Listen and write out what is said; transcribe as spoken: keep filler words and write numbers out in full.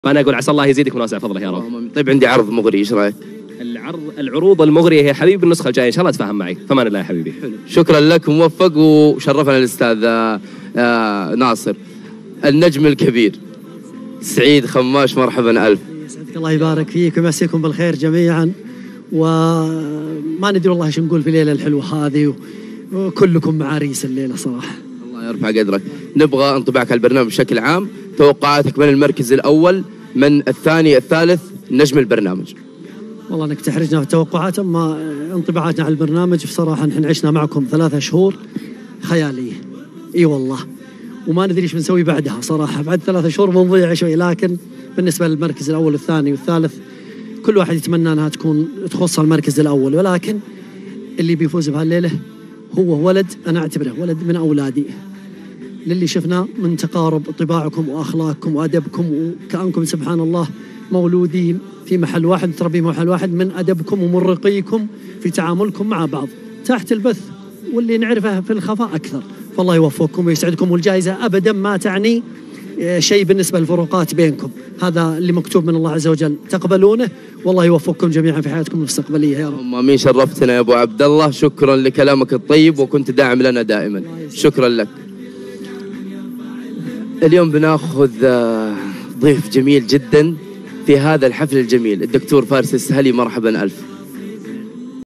فأنا أقول عسى الله يزيدك من واسع فضله يا رب. طيب عندي عرض مغري، ايش رايك؟ العرض العروض المغرية يا حبيبي النسخة الجاية إن شاء الله تفهم معي. فمان الله يا حبيبي. حلو. شكرا لك وموفق، وشرفنا الأستاذ آه ناصر النجم الكبير سعيد خماش. مرحبا ألف. يسعدك الله يبارك فيك ويمسيكم بالخير جميعا، وما ندري والله ايش نقول في الليلة الحلوة هذه، وكلكم معاريس الليلة صراحة. الله يرفع قدرك. نبغى انطباعك على البرنامج بشكل عام، توقعاتك من المركز الأول، من الثاني، الثالث، نجم البرنامج. والله انك تحرجنا في التوقعات، اما انطباعاتنا على البرنامج بصراحة نحن عشنا معكم ثلاثة شهور خيالية، اي والله، وما ندري ايش بنسوي بعدها صراحة. بعد ثلاثة شهور بنضيع شوي، لكن بالنسبة للمركز الأول والثاني والثالث كل واحد يتمنى أنها تكون تخص المركز الأول، ولكن اللي بيفوز بهالليلة هو ولد أنا أعتبره ولد من أولادي، للي شفناه من تقارب طباعكم وأخلاقكم وأدبكم، وكأنكم سبحان الله مولودين في محل واحد، تربي محل واحد، من أدبكم ومرقيكم في تعاملكم مع بعض تحت البث، واللي نعرفه في الخفاء أكثر. فالله يوفقكم ويسعدكم، والجائزة أبدا ما تعني شيء بالنسبة للفروقات بينكم، هذا اللي مكتوب من الله عز وجل، تقبلونه، والله يوفقكم جميعا في حياتكم المستقبلية يا رب. امين. شرفتنا يا ابو عبد الله، شكرا لكلامك الطيب وكنت داعم لنا دائما. شكرا لك. اليوم بناخذ ضيف جميل جدا في هذا الحفل الجميل، الدكتور فارس السهلي. مرحبا ألف.